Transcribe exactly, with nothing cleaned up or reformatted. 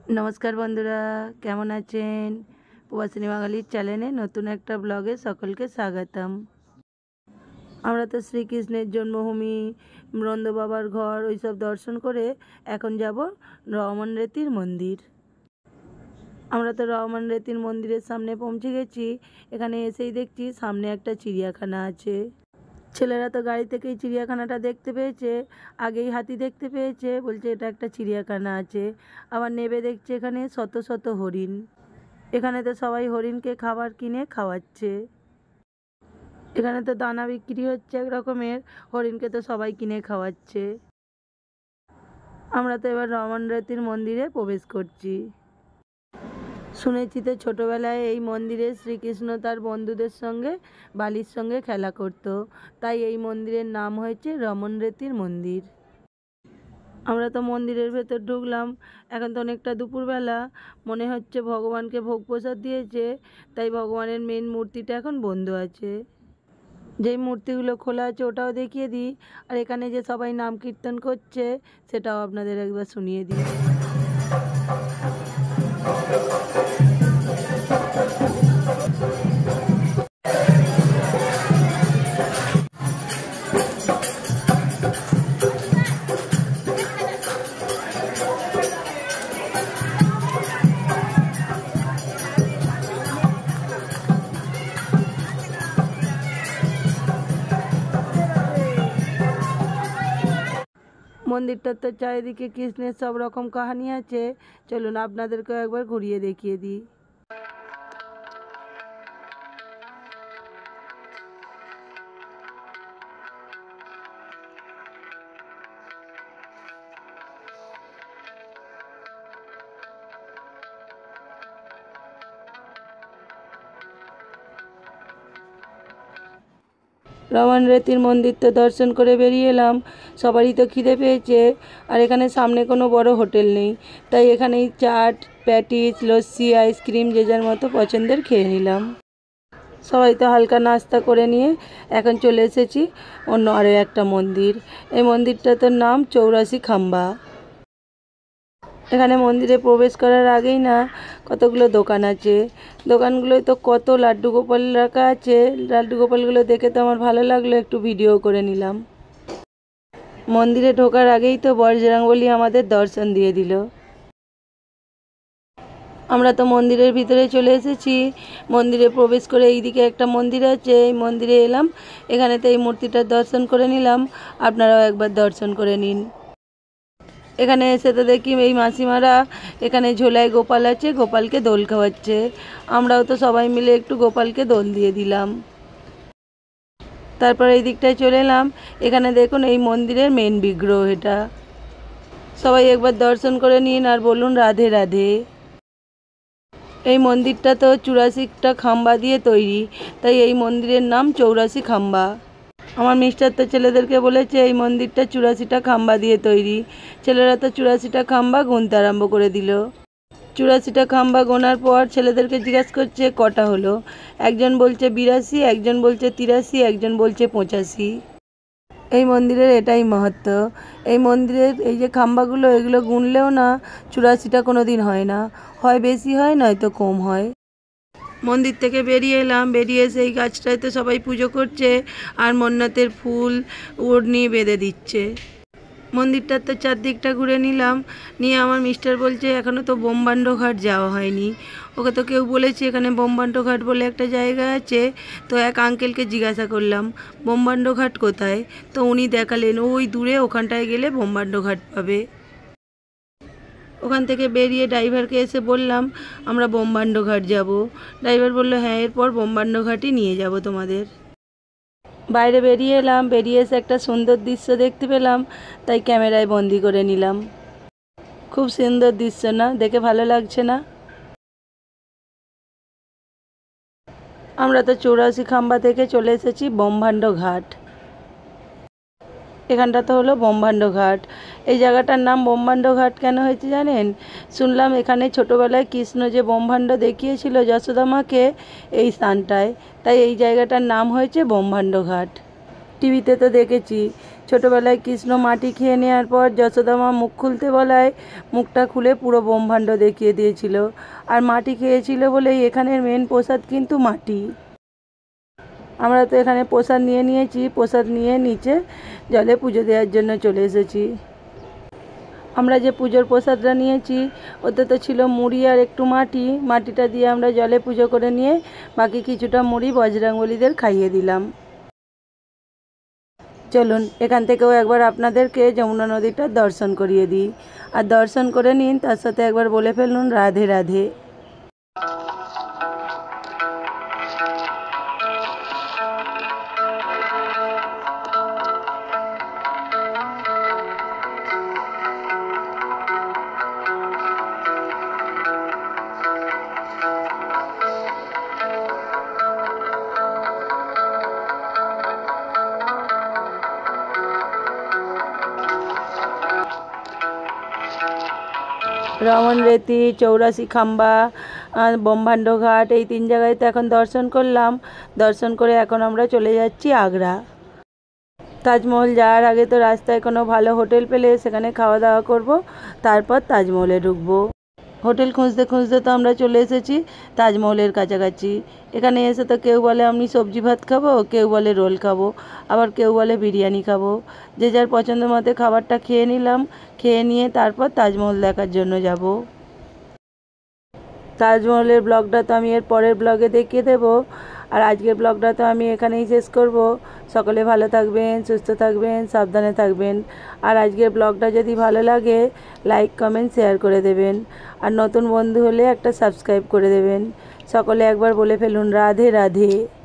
नमस्कार बंधुरा केमन आছেন প্রবাসিনী বাঙালির চ্যানেলে নতুন একটা ব্লগে সকলকে স্বাগতম। আমরা তো শ্রীকৃষ্ণের জন্মভূমি নন্দ বাবার ঘর ওই সব দর্শন করে এখন যাব রমন রেতির মন্দির। আমরা তো রমন রেতির মন্দিরের সামনে পৌঁছে গেছি। এখানে এসেই দেখছি সামনে একটা চিড়িয়াখানা আছে। ছেলেরা তো গাড়ি থেকেই চিড়িয়াখানাটা দেখতে পেয়েছে, আগেই হাতি দেখতে পেয়েছে, বলছে এটা একটা চিড়িয়াখানা আছে। আবার নেবে দেখছে এখানে শত শত হরিণ। এখানে তো সবাই হরিণকে খাবার কিনে খাওয়াচ্ছে। এখানে তো দানা বিক্রি হচ্ছে এক রকমের, হরিণকে তো সবাই কিনে খাওয়াচ্ছে। আমরা তো এবার রমন রেতির মন্দিরে প্রবেশ করছি। শুনেছি তো ছোটোবেলায় এই মন্দিরে শ্রীকৃষ্ণ তার বন্ধুদের সঙ্গে বালির সঙ্গে খেলা করত, তাই এই মন্দিরের নাম হয়েছে রমন রেতির মন্দির। আমরা তো মন্দিরের ভেতর ঢুকলাম। এখন তো অনেকটা দুপুরবেলা, মনে হচ্ছে ভগবানকে ভোগ প্রসাদ দিয়েছে, তাই ভগবানের মেন মূর্তিটা এখন বন্ধ আছে। যেই মূর্তিগুলো খোলা আছে ওটাও দেখিয়ে দিই, আর এখানে যে সবাই নাম কীর্তন করছে সেটাও আপনাদের একবার শুনিয়ে দিই। মন্দিরটার তো চারিদিকে কৃষ্ণের সব রকম কাহিনী আছে। চলুন আপনাদেরকে একবার ঘুরিয়ে দেখিয়ে দিই। রমন রেতির মন্দির তো দর্শন করে বেরিয়ে এলাম। সবারই তো খিদে পেয়েছে, আর এখানে সামনে কোনো বড় হোটেল নেই, তাই এখানেই চাট, প্যাটিস, লস্যি, আইসক্রিম যে যার মতো পছন্দের খেয়ে নিলাম। সবাই তো হালকা নাস্তা করে নিয়ে এখন চলে এসেছি অন্য আরও একটা মন্দির। এই মন্দিরটার নাম চৌরাশি খাম্বা। এখানে মন্দিরে প্রবেশ করার আগেই না কতগুলো দোকান আছে। দোকানগুলোয় তো কত লাড্ডু গোপাল রাখা আছে। লাড্ডু গোপালগুলো দেখে তো আমার ভালো লাগলো, একটু ভিডিও করে নিলাম। মন্দিরে ঢোকার আগেই তো বজরংবলী আমাদের দর্শন দিয়ে দিল। আমরা তো মন্দিরের ভিতরে চলে এসেছি। মন্দিরে প্রবেশ করে এইদিকে একটা মন্দির আছে, এই মন্দিরে এলাম। এখানে তো এই মূর্তিটার দর্শন করে নিলাম, আপনারাও একবার দর্শন করে নিন। এখানে এসে তো দেখি এই মাসিমারা এখানে ঝোলায় গোপাল আছে, গোপালকে দোল খাওয়াচ্ছে। আমরাও তো সবাই মিলে একটু গোপালকে দোল দিয়ে দিলাম। তারপর এই দিকটায় চলে এলাম। এখানে দেখুন এই মন্দিরের মেন বিগ্রহ এটা। সবাই একবার দর্শন করে নিন আর বলুন রাধে রাধে। এই মন্দিরটা তো চুরাশিটা খাম্বা দিয়ে তৈরি, তাই এই মন্দিরের নাম চৌরাশি খাম্বা। আমার মিস্টার তো ছেলেদেরকে বলেছে এই মন্দিরটা চুরাশিটা খাম্বা দিয়ে তৈরি। ছেলেরা তো চুরাশিটা খাম্বা গুনতে আরম্ভ করে দিল। চুরাশিটা খাম্বা গোনার পর ছেলেদেরকে জিজ্ঞাসা করছে কটা হলো। একজন বলছে বিরাশি, একজন বলছে তিরাশি, একজন বলছে পঁচাশি। এই মন্দিরের এটাই মাহাত্ম্য। এই মন্দিরের এই যে খাম্বাগুলো, এগুলো গুনলেও না চুরাশিটা কোনো দিন হয় না, হয় বেশি হয় নয়তো কম হয়। মন্দির থেকে বেরিয়ে এলাম। বেরিয়ে এসে এই গাছটায় তো সবাই পুজো করছে আর মন্নতের ফুল ওড়নি বেঁধে দিচ্ছে। মন্দিরটার তো চারদিকটা ঘুরে নিলাম। নিয়ে আমার মিস্টার বলছে এখনও তো বোমবান্ড ঘাট যাওয়া হয়নি। ওকে তো কেউ বলেছে এখানে বোমবান্ড ঘাট বলে একটা জায়গা আছে। তো এক আঙ্কেলকে জিজ্ঞাসা করলাম বোমবান্ড ঘাট কোথায়, তো উনি দেখালেন ওই দূরে, ওখানটায় গেলে বোমবান্ড ঘাট পাবে। ওখান থেকে বেরিয়ে ড্রাইভারকে এসে বললাম আমরা বোমবান্ড ঘাট যাব। ড্রাইভার বলল হ্যাঁ, এরপর বোমবান্ড ঘাটই নিয়ে যাব তোমাদের। বাইরে বেরিয়ে এলাম। বেরিয়ে এসে একটা সুন্দর দৃশ্য দেখতে পেলাম, তাই ক্যামেরায় বন্দি করে নিলাম। খুব সুন্দর দৃশ্য না? দেখে ভালো লাগছে না? আমরা তো চৌরাশি খাম্বা থেকে চলে এসেছি বোমবান্ড ঘাট। এখানটা তো হলো বোমবান্ড ঘাট। এই জায়গাটার নাম বোমবান্ড ঘাট কেন হয়েছে জানেন? শুনলাম এখানে ছোটোবেলায় কৃষ্ণ যে বোমভাণ্ড দেখিয়েছিল যশোদা মাকে এই স্থানটায়, তাই এই জায়গাটার নাম হয়েছে বোমবান্ড ঘাট। টিভিতে তো দেখেছি ছোটোবেলায় কৃষ্ণ মাটি খেয়ে নেওয়ার পর যশোদা মা মুখ খুলতে বলায় মুখটা খুলে পুরো ব্রহ্মাণ্ড দেখিয়ে দিয়েছিল। আর মাটি খেয়েছিল বলেই এখানের মেন প্রসাদ কিন্তু মাটি। আমরা তো এখানে প্রসাদ নিয়ে নিয়েছি, প্রসাদ নিয়ে নিচে জলে পুজো দেওয়ার জন্য চলে এসেছি। আমরা যে পুজোর প্রসাদটা নিয়েছি ওতে তো ছিল মুড়ি আর একটু মাটি, মাটিটা দিয়ে আমরা জলে পুজো করে নিয়ে বাকি কিছুটা মুড়ি বজরংবলীদের খাইয়ে দিলাম। চলুন এখান থেকেও একবার আপনাদেরকে যমুনা নদীটার দর্শন করিয়ে দিই। আর দর্শন করে নিন, তার সাথে একবার বলে ফেলুন রাধে রাধে। রমন রেতি, চৌরাশি খাম্বা, ব্রহ্মাণ্ড ঘাট, এই তিন জায়গায় তো এখন দর্শন করলাম। দর্শন করে এখন আমরা চলে যাচ্ছি আগ্রা। তাজমহল যাওয়ার আগে তো রাস্তায় কোনো ভালো হোটেল পেলে সেখানে খাওয়া দাওয়া করব, তারপর তাজমহলে ঢুকবো। হোটেল খুঁজতে খুঁজতে তো আমরা চলে এসেছি তাজমহলের কাছাকাছি। এখানে এসে তো কেউ বলে আমি সবজি ভাত খাবো, কেউ বলে রোল খাবো, আবার কেউ বলে বিরিয়ানি খাবো। যে যার পছন্দ মতো খাবারটা খেয়ে নিলাম, খেয়ে নিয়ে তারপর তাজমহল দেখার জন্য যাব। তাজমহলের ব্লগটা তো আমি এর পরের ব্লগে দেখিয়ে দেবো। আর আজকের ব্লগটা তো আমি এখানেই শেষ করব। সকলে ভালো থাকবেন, সুস্থ থাকবেন, সাবধানে থাকবেন। আর আজকের ব্লগটা যদি ভালো লাগে লাইক কমেন্ট শেয়ার করে দেবেন। আর নতুন বন্ধু হলে একটা সাবস্ক্রাইব করে দেবেন। সকলে একবার বলে ফেলুন রাধে রাধে।